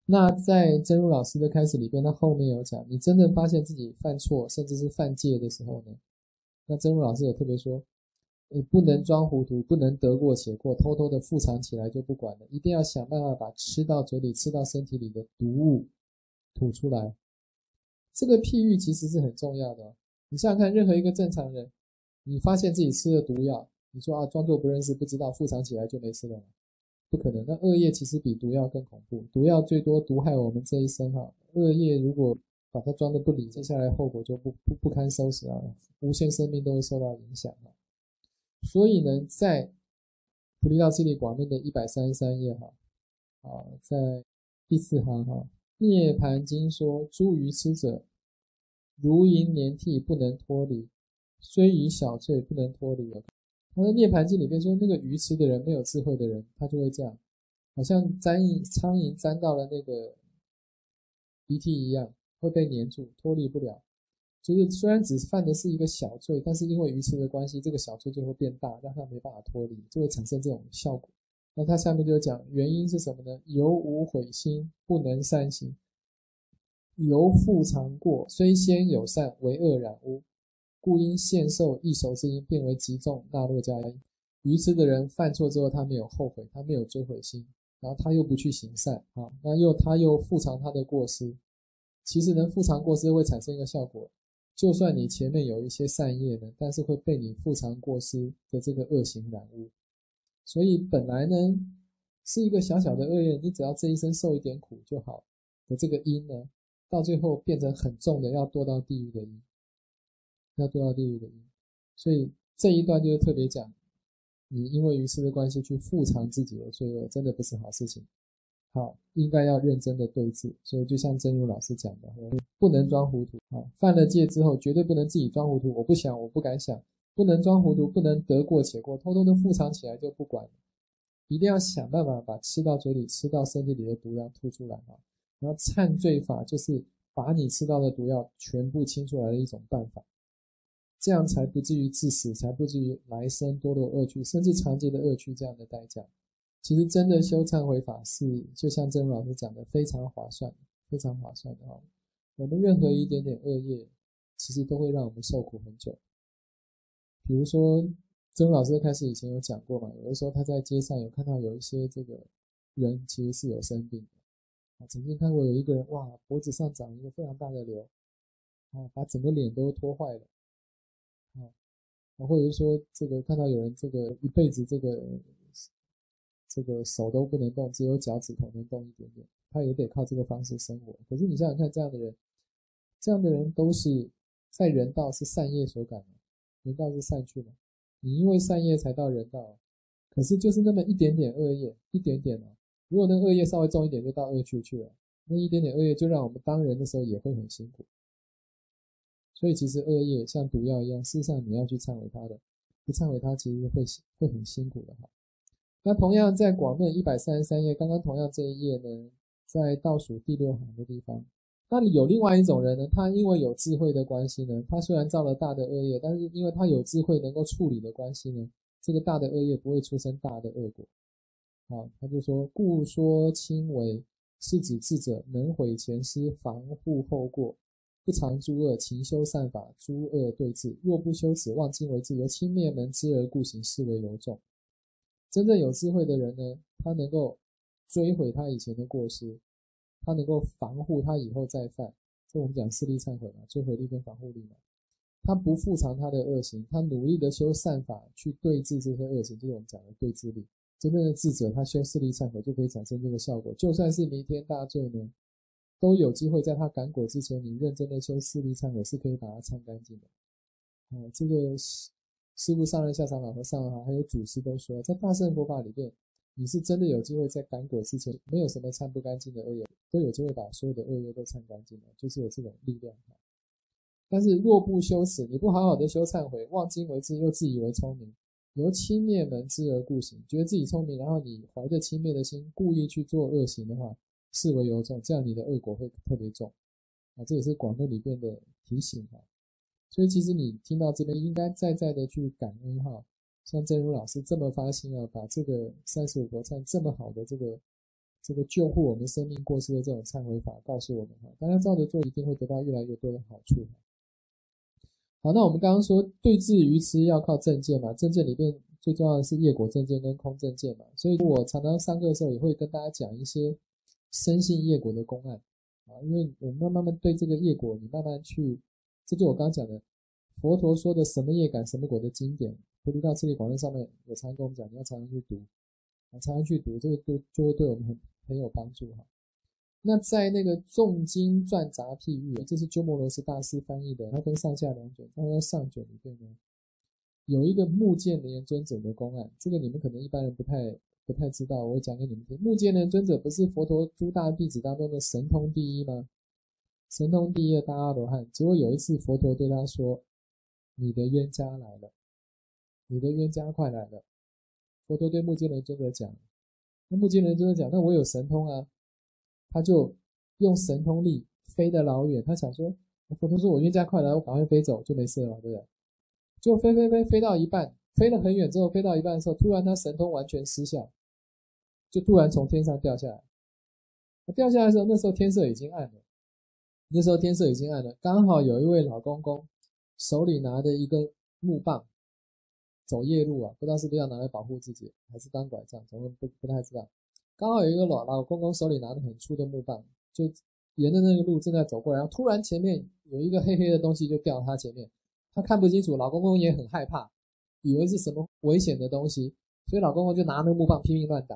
那在真如老师的开始里边，他后面有讲，你真正发现自己犯错，甚至是犯戒的时候呢，那真如老师有特别说，你不能装糊涂，不能得过且过，偷偷的腹藏起来就不管了，一定要想办法把吃到嘴里、吃到身体里的毒物吐出来。这个譬喻其实是很重要的哦。你想想看，任何一个正常人，你发现自己吃了毒药，你说啊，装作不认识、不知道，腹藏起来就没事了吗？不可能。那恶业其实比毒药更恐怖，毒药最多毒害我们这一生哈，恶业如果把它装的不理，接下来后果就不堪收拾啊，无限生命都会受到影响啊。所以呢，在菩提道次第广论的133页哈，在第4行哈，涅盘经说，诸愚痴者，如银粘替不能脱离，虽以小罪不能脱离。他在涅盘经里面说，那个愚痴的人，没有智慧的人，他就会这样，好像苍蝇沾到了那个鼻涕一样，会被粘住，脱离不了。就是虽然只犯的是一个小罪，但是因为愚痴的关系，这个小罪就会变大，让他没办法脱离，就会产生这种效果。那他下面就讲原因是什么呢？由无悔心，不能善行；由复常过，虽先有善，为恶染污，故因现受异熟之因，变为极重纳洛迦因。愚痴的人犯错之后，他没有后悔，他没有追悔心，然后他又不去行善啊，他又复常他的过失。其实呢，复常过失会产生一个效果，就算你前面有一些善业呢，但是会被你复常过失的这个恶行染污。所以本来呢是一个小小的恶业，你只要这一生受一点苦就好的这个因呢，到最后变成很重的要堕到地狱的因，要堕到地狱的因。所以这一段就是特别讲，你因为愚痴的关系去复偿自己的罪恶，真的不是好事情。好，应该要认真的对治。所以就像真如老师讲的，不能装糊涂啊！犯了戒之后，绝对不能自己装糊涂。我不想，我不敢想，不能装糊涂，不能得过且过，偷偷的腹藏起来就不管了。一定要想办法把吃到嘴里、吃到身体里的毒药吐出来啊！然后忏罪法就是把你吃到的毒药全部清出来的一种办法，这样才不至于致死，才不至于来生堕落恶趣，甚至长劫的恶趣这样的代价。其实真的修忏悔法是，就像真如老师讲的，非常划算，非常划算的哦。我们任何一点点恶业，其实都会让我们受苦很久。比如说，真如老师开始以前有讲过嘛，有的时候他在街上有看到有一些这个人其实是有生病的，曾经看过有一个人，哇，脖子上长一个非常大的瘤，把整个脸都拖坏了，或者是说这个看到有人这个一辈子这个手都不能动，只有脚趾头能动一点点，他也得靠这个方式生活。可是你想想看，这样的人都是在人道是善业所感的，人道是善趣嘛，你因为善业才到人道，可是就是那么一点点恶业，一点点如果那个恶业稍微重一点，就到恶趣去了，那一点点恶业就让我们当人的时候也会很辛苦。所以其实恶业像毒药一样，事实上你要去忏悔它的，不忏悔它其实会很辛苦的哈。那同样在广论133页，刚刚同样这一页呢，在倒数第6行的地方，那里有另外一种人呢，他因为有智慧的关系呢，他虽然造了大的恶业，但是因为他有智慧能够处理的关系呢，这个大的恶业不会出生大的恶果。他就说，故说轻微，是指智者能毁前失，防护后过，不常诸恶，勤修善法，诸恶对治。若不修此，望今为治，由轻灭门知而故行，是为尤重。真正有智慧的人呢，他能够追悔他以前的过失，他能够防护他以后再犯。这我们讲四力忏悔嘛，追悔力跟防护力嘛。他不复偿他的恶行，他努力的修善法去对治这些恶行，就是我们讲的对治力。真正的智者，他修四力忏悔就可以产生这个效果。就算是弥天大罪呢，都有机会在他感果之前，你认真的修四力忏悔是可以把它忏干净的。这个师父上人下场老和尚还有祖师都说，在大乘佛法里面，你是真的有机会在感果之前，没有什么忏不干净的恶业，都有机会把所有的恶业都忏干净的，就是有这种力量。但是若不修此，你不好好的修忏悔，望今为智，又自以为聪明，由轻蔑门知而故行，觉得自己聪明，然后你怀着轻蔑的心，故意去做恶行的话，视为尤重，这样你的恶果会特别重。这也是广论里面的提醒。所以其实你听到这边，应该再的去感恩像真如老师这么发心把这个35佛忏这么好的这个这个救护我们生命过失的这种忏悔法告诉我们大家照着做一定会得到越来越多的好处。好，那我们刚刚说对治愚痴要靠正见嘛，正见里面最重要的是业果正见跟空正见嘛，所以我常常上课的时候也会跟大家讲一些深信业果的公案因为我们慢慢对这个业果你慢慢去，这就我刚刚讲的佛陀说的什么业感什么果的经典，菩提道次第广论上面我常常跟我们讲，你要常常去读，常常去读，这个就会对我们很有帮助那在那个重经传杂譬喻，这是鸠摩罗什大师翻译的，它分上下两卷，它在上卷里面呢有一个目犍连尊者的公案，这个你们可能一般人不太知道，我会讲给你们听。目犍连尊者不是佛陀诸大弟子当中的神通第一吗？神通第一的大阿罗汉，结果有一次佛陀对他说，你的冤家来了，你的冤家快来了。佛陀对目犍连尊者讲，那目犍连尊者讲，那我有神通啊，他就用神通力飞得老远，他想说，佛陀说我冤家快来，我赶快飞走就没事了，对不对？就飞到一半，飞了很远之后，飞到一半的时候，突然他神通完全失效，就突然从天上掉下来。掉下来的时候，那时候天色已经暗了，刚好有一位老公公手里拿着一根木棒，走夜路不知道是不是要拿来保护自己，还是当拐杖，总不太知道。刚好有一个老公公手里拿着很粗的木棒，就沿着那个路正在走过来，然后突然前面有一个黑黑的东西就掉到他前面，他看不清楚，老公公也很害怕，以为是什么危险的东西，所以老公公就拿那个木棒拼命乱打，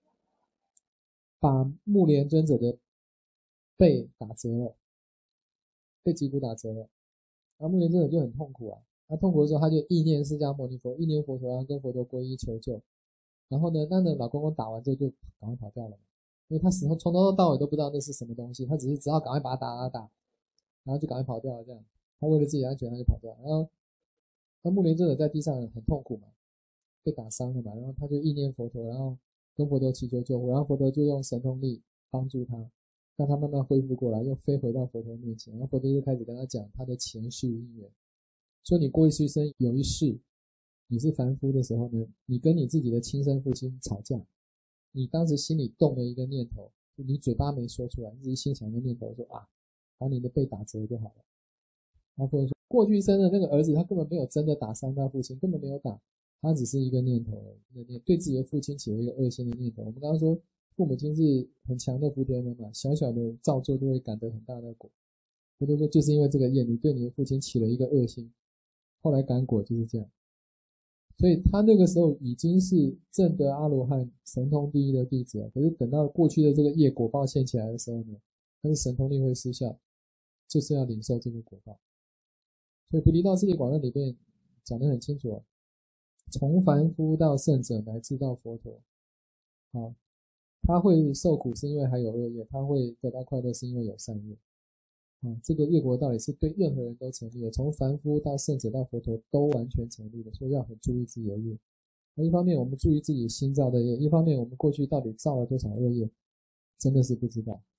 把目连尊者的背打折了，背脊骨打折了，然后目连尊者就很痛苦他痛苦的时候他就意念释迦牟尼佛，意念佛陀，然后跟佛陀皈依求救。然后呢，那老公公打完之后就赶快跑掉了，因为他始终从头到尾都不知道那是什么东西，他只是只好赶快把他打，然后就赶快跑掉了这样。他为了自己安全他就跑掉了，然后目连尊者在地上很痛苦嘛，被打伤了嘛，然后他就意念佛陀，然后跟佛陀祈求救护，然后佛陀就用神通力帮助他，让他慢慢恢复过来，又飞回到佛陀面前，然后佛陀就开始跟他讲他的前世因缘，说你过去生有一世你是凡夫的时候呢，你跟你自己的亲生父亲吵架，你当时心里动了一个念头，你嘴巴没说出来，你只是心想一个念头说把你的背打折就好了。然后佛陀说，过去生的那个儿子他根本没有真的打伤他父亲，根本没有打，他只是一个念头而已，对自己的父亲起了一个恶心的念头。我们刚刚说父母亲是很强的福田人嘛，小小的造作就会感得很大的果。佛陀说就是因为这个业，你对你的父亲起了一个恶心，后来感果就是这样。所以他那个时候已经是证得阿罗汉神通第一的弟子了，可是等到过去的这个业果报现起来的时候呢，他的神通力会失效，就是要领受这个果报。所以菩提道次第广论里面讲得很清楚从凡夫到圣者乃至到佛陀他会受苦是因为还有恶业，他会得到快乐是因为有善业这个业果道理是对任何人都成立的，从凡夫到圣者到佛陀都完全成立的，所以要很注意自己的业。一方面我们注意自己新造的业，一方面我们过去到底造了多少恶业，真的是不知道。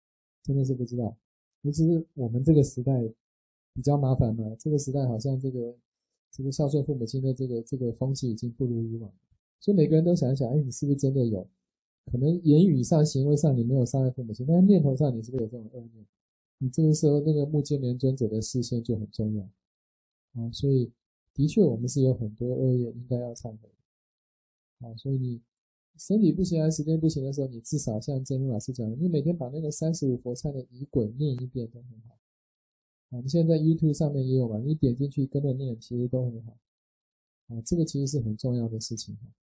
尤其是我们这个时代比较麻烦嘛，这个时代好像这个孝顺父母亲的这个风气已经不如以往，所以每个人都想一想，你是不是真的有可能言语上行为上你没有伤害父母亲，但是念头上你是不是有这种恶念，你这个时候那个目犍连尊者的视线就很重要所以的确我们是有很多恶业应该要忏悔所以你身体不行还是时间不行的时候，你至少像真如老师讲的，你每天把那个35佛忏的仪轨念一遍都很好我们现在 YouTube 上面也有嘛，你点进去跟着念其实都很好这个其实是很重要的事情